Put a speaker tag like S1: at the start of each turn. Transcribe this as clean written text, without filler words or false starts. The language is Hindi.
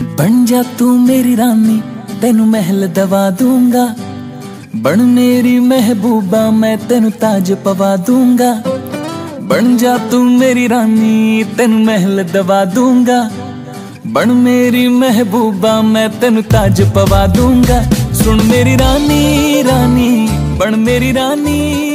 S1: बन जा तू मेरी रानी, तेनू महल दवा दूंगा। बन मेरी महबूबा, मैं तेनू ताज पवा दूंगा। बन जा तू मेरी रानी, तेनू महल दवा दूंगा। बन मेरी महबूबा, मैं तेनू ताज पवा दूंगा। सुन मेरी रानी रानी, बन मेरी रानी